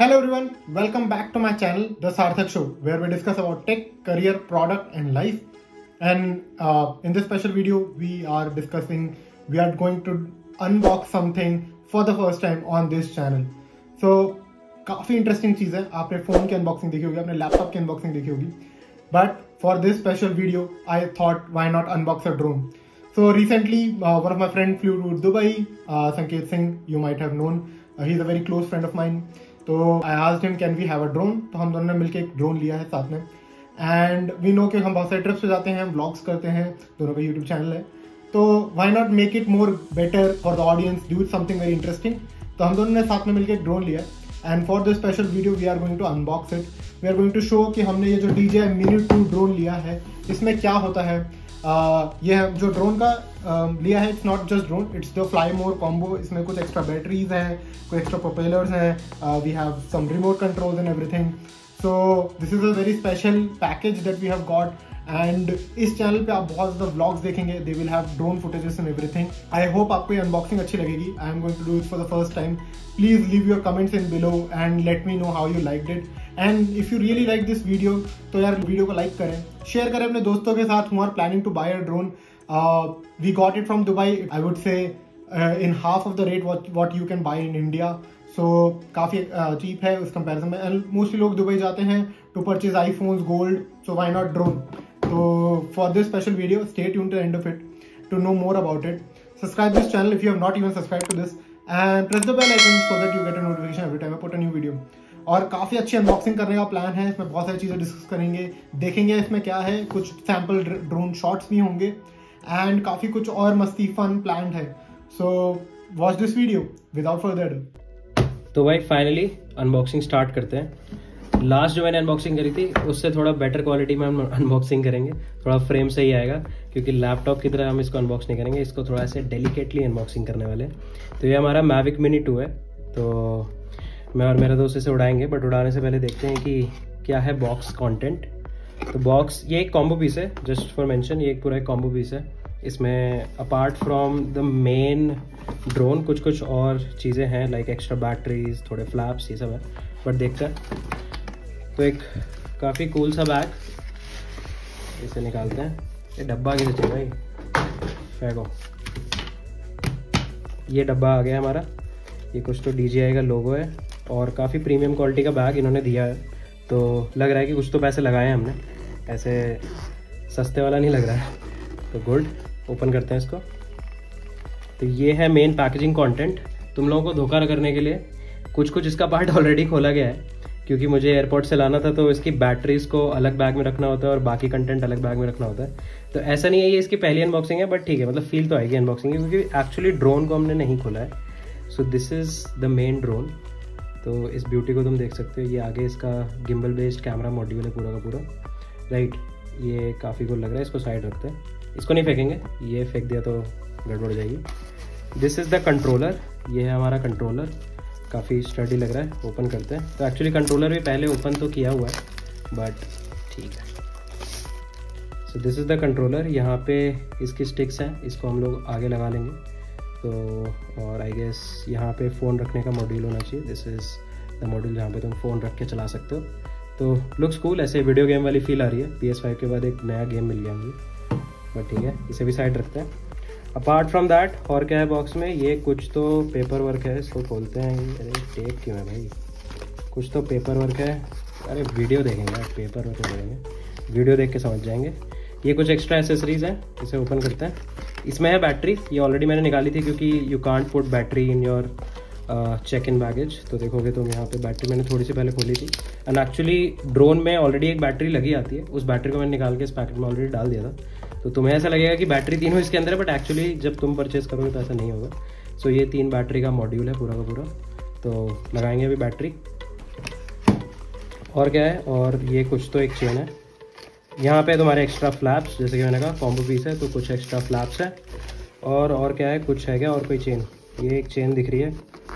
Hello everyone, welcome back to my channel, The Sarthak Show, where we discuss about tech, career, product and life. And in this special video, we are going to unbox something for the first time on this channel. So, काफी interesting चीज़ है. आपने phone की unboxing देखी होगी, आपने laptop की unboxing देखी होगी. But for this special video, I thought why not unbox a drone. So recently, one of my friends flew to Dubai. Sanket Singh, you might have known. He's a very close friend of mine. तो I asked him can we have a drone. तो हम दोनों ने मिलकर एक drone लिया है साथ में. एंड वी नो कि हम बहुत सारे ट्रिप्स पे जाते हैं, व्लॉग्स करते हैं, दोनों का यूट्यूब चैनल है. तो why not make it more better for the audience, do something very interesting. तो हम दोनों ने साथ में मिलकर एक ड्रोन लिया. And for this special video we are going to unbox it. We are going to show कि हमने ये जो DJI Mini 2 ड्रोन लिया है, इसमें क्या होता है. ये जो ड्रोन का लिया है, it's not just drone, it's the fly more combo. इसमें कुछ एक्स्ट्रा बैटरीज हैं, कुछ एक्स्ट्रा प्रोपेलर्स हैं, we have some remote controls and everything. So this is a very special package that we have got. And इस channel पे आप बहुत ज़्यादा व्लॉग्स देखेंगे, they will have drone footages and everything. I hope आपको ये unboxing अच्छी लगेगी. I am going to do it for the first time. Please leave your comments in below and let me know how you liked it. And if you really like this video, तो यार video को like करें, share करें अपने दोस्तों के साथ who are planning to buy a drone. We got it from Dubai. I would say in half of the rate what you can buy in India. So काफ़ी cheap है उस comparison में. And mostly लोग Dubai जाते हैं to purchase iPhones, gold. So why not drone? So for this special video, stay tuned to the end of it to know more about it. Subscribe this channel if you have not even subscribed to this, and press the bell icon so that you get a notification every time I put a new video. और काफ़ी अच्छी unboxing करने का plan है. इसमें बहुत सारी चीज़ें डिस्कस करेंगे, देखेंगे इसमें क्या है. कुछ सैम्पल ड्रोन शॉट्स भी होंगे एंड काफ़ी कुछ और मस्ती फन प्लान्ड है. So watch this video without further ado. तो भाई फाइनली अनबॉक्सिंग स्टार्ट करते हैं. लास्ट जो मैंने अनबॉक्सिंग करी थी उससे थोड़ा बेटर क्वालिटी में हम अनबॉक्सिंग करेंगे. थोड़ा फ्रेम सही आएगा क्योंकि लैपटॉप की तरह हम इसको अनबॉक्स नहीं करेंगे. इसको थोड़ा ऐसे डेलिकेटली अनबॉक्सिंग करने वाले हैं. तो ये हमारा Mavic Mini 2 है. तो मैं और मेरा दोस्त इसे उड़ाएंगे, बट उड़ाने से पहले देखते हैं कि क्या है बॉक्स कंटेंट. तो बॉक्स ये एक कॉम्बो पीस है, जस्ट फॉर मेंशन. ये एक पूरा एक कॉम्बो पीस है. इसमें apart from the main drone कुछ और चीज़ें हैं, लाइक एक्स्ट्रा बैटरीज, थोड़े फ्लैप्स, ये सब है. बट देखते हैं. तो एक काफ़ी कूल सा बैग, इसे निकालते हैं. ये डब्बा कैसे चाहिए भाई, फेंको. ये डब्बा आ गया हमारा. ये कुछ तो DJI का लोगो है और काफ़ी प्रीमियम क्वालिटी का बैग इन्होंने दिया है. तो लग रहा है कि कुछ तो पैसे लगाए हैं हमने, ऐसे सस्ते वाला नहीं लग रहा है. तो गुड, ओपन करते हैं इसको. तो ये है मेन पैकेजिंग कंटेंट. तुम लोगों को धोखा करने के लिए कुछ इसका पार्ट ऑलरेडी खोला गया है, क्योंकि मुझे एयरपोर्ट से लाना था. तो इसकी बैटरीज को अलग बैग में रखना होता है और बाकी कंटेंट अलग बैग में रखना होता है. तो ऐसा नहीं है ये इसकी पहली अनबॉक्सिंग है, बट ठीक है, मतलब फील तो आएगी अनबॉक्सिंग की, क्योंकि एक्चुअली ड्रोन को हमने नहीं खोला है. So this is the main drone. तो इस ब्यूटी को तुम देख सकते हो. ये आगे इसका गिम्बल बेस्ड कैमरा मॉड्यूल है पूरा का पूरा, राइट. ये काफ़ी कुल लग रहा है. इसको साइड रखते हैं, इसको नहीं फेंकेंगे, ये फेंक दिया तो गड़बड़ हो जाएगी. This is the controller. ये है हमारा कंट्रोलर, काफ़ी स्टडी लग रहा है. ओपन करते हैं. तो एक्चुअली कंट्रोलर भी पहले ओपन तो किया हुआ है, बट ठीक है. So this is the controller. यहाँ पे इसकी स्टिक्स हैं, इसको हम लोग आगे लगा लेंगे. तो और आई गेस यहाँ पे फ़ोन रखने का मॉड्यूल होना चाहिए. दिस इज़ द मॉड्यूल जहाँ पे तुम फ़ोन रख के चला सकते हो. तो लुक्स कूल, ऐसे वीडियो गेम वाली फील आ रही है. PS5 के बाद एक नया गेम मिल गया मुझे, बट ठीक है, इसे भी साइड रखते हैं. अपार्ट फ्रॉम दैट और क्या है बॉक्स में, ये कुछ तो पेपर वर्क है. इसको खोलते हैं. अरे टेप क्यों है भाई, कुछ तो पेपर वर्क है. अरे वीडियो देखेंगे, पेपर वर्क देखेंगे, वीडियो देख के समझ जाएंगे. ये कुछ एक्स्ट्रा एसेसरीज हैं, इसे ओपन करते हैं. इसमें है बैटरी. ये ऑलरेडी मैंने निकाली थी, क्योंकि you can't put battery in your check in baggage. तो देखोगे तुम यहाँ पे बैटरी मैंने थोड़ी सी पहले खोली थी. एंड एक्चुअली ड्रोन में ऑलरेडी एक बैटरी लगी आती है. उस बैटरी को मैंने निकाल के इस पैकेट में ऑलरेडी डाल दिया था. तो तुम्हें ऐसा लगेगा कि बैटरी तीनों इसके अंदर है, बट एक्चुअली जब तुम परचेज करोगे तो ऐसा नहीं होगा. सो ये 3 बैटरी का मॉड्यूल है पूरा का पूरा. तो लगाएंगे अभी बैटरी. और क्या है, और ये कुछ तो एक चेन है. यहाँ पे तुम्हारे एक्स्ट्रा फ्लैप्स, जैसे कि मैंने कहा कॉम्बो पीस है, तो कुछ एक्स्ट्रा फ्लैप्स है. और क्या है, कुछ है क्या, और कोई चेन. ये एक चेन दिख रही है.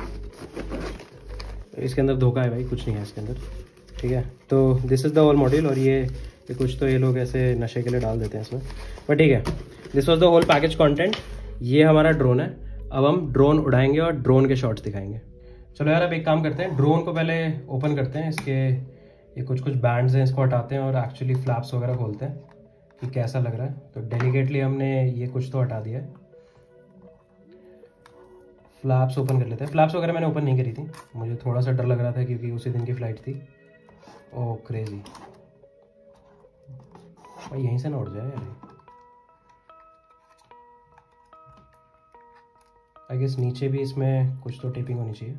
इसके अंदर धोखा है भाई, कुछ नहीं है इसके अंदर, ठीक है. तो this is the whole module. और ये कुछ तो ये लोग ऐसे नशे के लिए डाल देते हैं इसमें, बट ठीक है. This was the whole package content. ये हमारा ड्रोन है. अब हम ड्रोन उड़ाएंगे और ड्रोन के शॉट्स दिखाएंगे. चलो यार अब एक काम करते हैं, ड्रोन को पहले ओपन करते हैं, इसके ये कुछ बैंड्स हैं इसको हटाते हैं और एक्चुअली फ्लैप्स वगैरह खोलते हैं कि कैसा लग रहा है। तो डेलिकेटली हमने ये कुछ तो हटा दिया है। फ्लैप्स ओपन कर लेते हैं। फ्लैप्स वगैरह मैंने ओपन नहीं करी थी, मुझे थोड़ा सा डर लग रहा था क्योंकि उसी दिन की फ़्लाइट थी। ओह क्रेजी भाई, यहीं से ना उड़ जाए यार। आई गेस नीचे भी इसमें कुछ तो टेपिंग होनी चाहिए।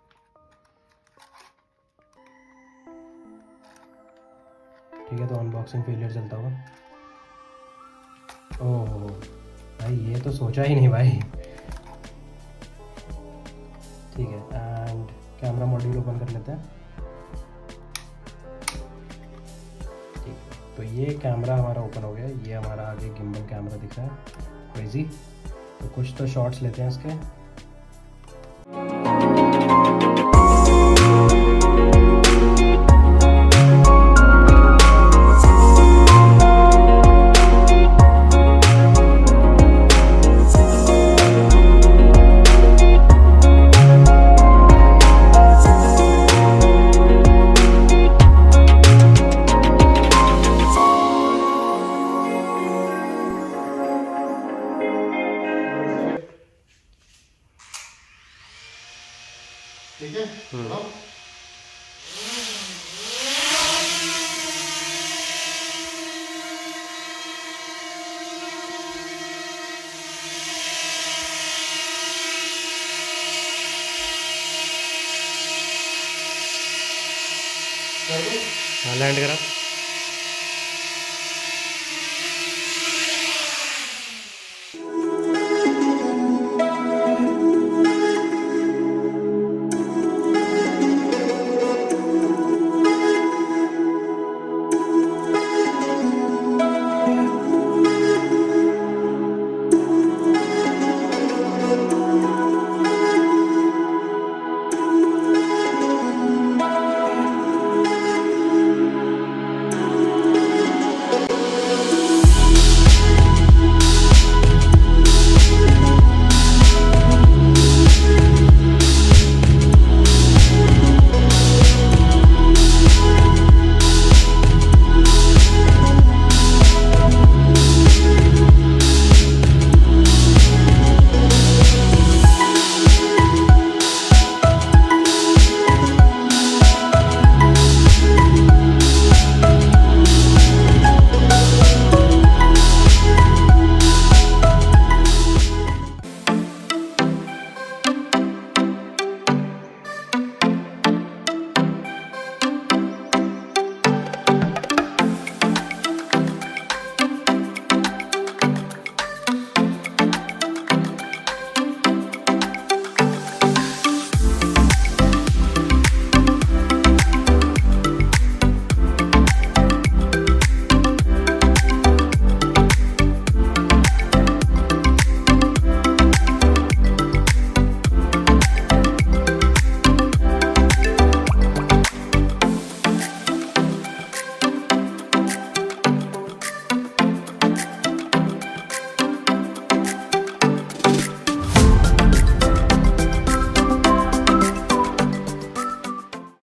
ठीक है, तो अनबॉक्सिंग फेलियर चलता हुआ। ओह भाई, ये तो सोचा ही नहीं भाई। ठीक है, एंड कैमरा मॉड्यूल ओपन कर लेते हैं। ठीक है, तो ये कैमरा हमारा ओपन हो गया। ये हमारा आगे गिम्बल कैमरा दिख रहा है, क्रेजी। तो कुछ तो शॉट्स लेते हैं इसके। ठीक है, चलो। हाँ, लैंड करा।